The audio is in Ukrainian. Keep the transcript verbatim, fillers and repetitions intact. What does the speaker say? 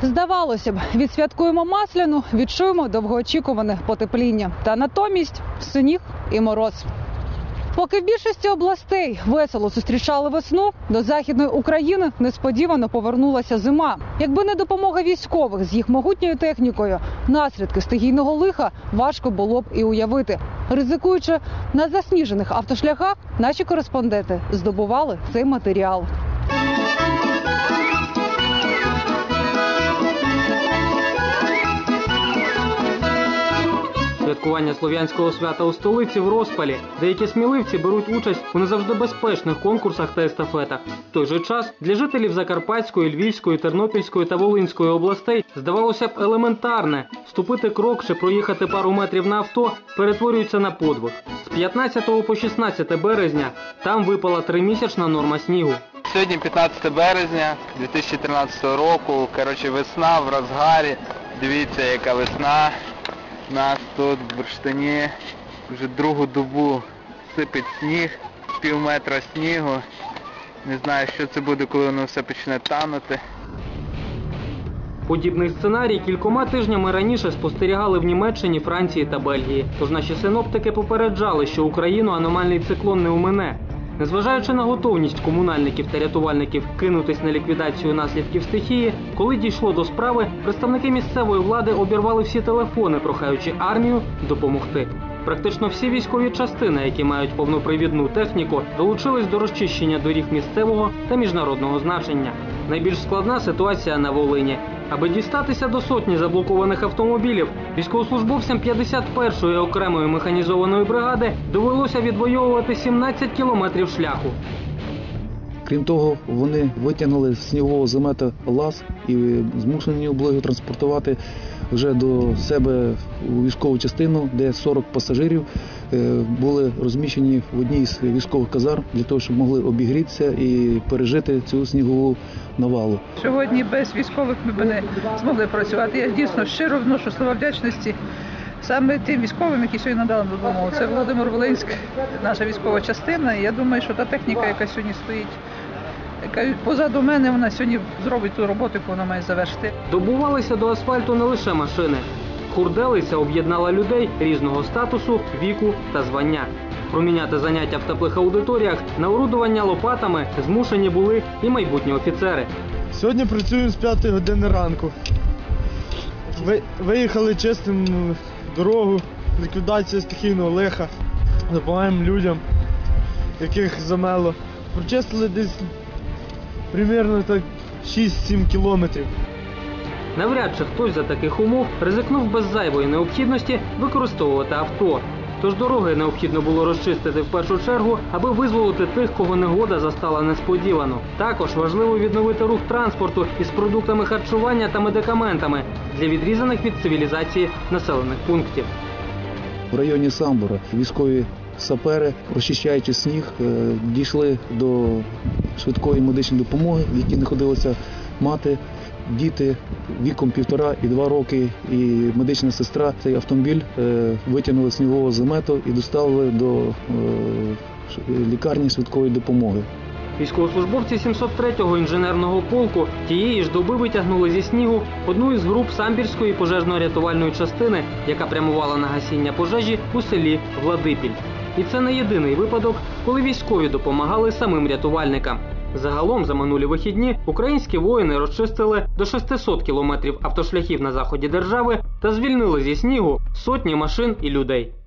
Здавалося б, відсвяткуємо Масляну, відчуємо довгоочікуване потепління. Та натомість сніг і мороз. Поки в більшості областей весело зустрічали весну, до Західної України несподівано повернулася зима. Якби не допомога військових з їх могутньою технікою, наслідки стихійного лиха важко було б і уявити. Ризикуючи на засніжених автошляхах, наші кореспонденти здобували цей матеріал. Святкування слов'янського свята у столиці в розпалі. Деякі сміливці беруть участь у не завжди безпечних конкурсах та естафетах. В той же час для жителів Закарпатської, Львівської, Тернопільської та Волинської областей здавалося б елементарне – ступити крок чи проїхати пару метрів на авто перетворюється на подвиг. З п'ятнадцятого по шістнадцяте березня там випала тримісячна норма снігу. Сьогодні п'ятнадцяте березня дві тисячі тринадцятого року, коротше, весна в розгарі. Дивіться, яка весна. Нас тут в Бурштині вже другу добу сипить сніг, пів метра снігу. Не знаю, що це буде, коли воно все почне танути. Подібний сценарій кількома тижнями раніше спостерігали в Німеччині, Франції та Бельгії. Тож наші синоптики попереджали, що Україну аномальний циклон не омине. Незважаючи на готовність комунальників та рятувальників кинутись на ліквідацію наслідків стихії, коли дійшло до справи, представники місцевої влади обірвали всі телефони, прохаючи армію допомогти. Практично всі військові частини, які мають повнопривідну техніку, долучились до розчищення доріг місцевого та міжнародного значення. Найбільш складна ситуація на Волині. Аби дістатися до сотні заблокованих автомобілів, військовослужбовцям п'ятдесят першої окремої механізованої бригади довелося відвоювати сімнадцять кілометрів шляху. Крім того, вони витягнули з снігового замета лаз і змушені були його транспортувати вже до себе у військову частину, де сорок пасажирів були розміщені в одній з військових казарм для того, щоб могли обігрітися і пережити цю снігову навалу. Сьогодні без військових ми б не змогли працювати. Я дійсно щиро вношу слова вдячності саме тим військовим, які сьогодні надали допомогу. Це Володимир Волинськ, наша військова частина. І я думаю, що та техніка, яка сьогодні стоїть, яка позаду мене, вона сьогодні зробить ту роботу, яку вона має завершити. Добувалися до асфальту не лише машини. Хурделиця об'єднала людей різного статусу, віку та звання. Проміняти заняття в теплих аудиторіях на орудування лопатами змушені були і майбутні офіцери. Сьогодні працюємо з п'ятої години ранку. Ви, виїхали, чистимо дорогу, ліквідація стихійного лиха, допомагаємо людям, яких замело. Прочистили десь примерно так шість-сім кілометрів. Навряд чи хтось за таких умов ризикнув без зайвої необхідності використовувати авто. Тож дороги необхідно було розчистити в першу чергу, аби визволити тих, кого негода застала несподівано. Також важливо відновити рух транспорту із продуктами харчування та медикаментами для відрізаних від цивілізації населених пунктів. В районі Самбора військові сапери, розчищаючи сніг, дійшли до швидкої медичної допомоги, в якій знаходилися мати, діти віком півтора і два роки, і медична сестра. Цей автомобіль витягнули з снігового замету і доставили до лікарні швидкої допомоги. Військовослужбовці сімсот третього інженерного полку тієї ж доби витягнули зі снігу одну із груп Самбірської пожежно-рятувальної частини, яка прямувала на гасіння пожежі у селі Владипіль. І це не єдиний випадок, коли військові допомагали самим рятувальникам. Загалом за минулі вихідні українські воїни розчистили до шестисот кілометрів автошляхів на заході держави та звільнили зі снігу сотні машин і людей.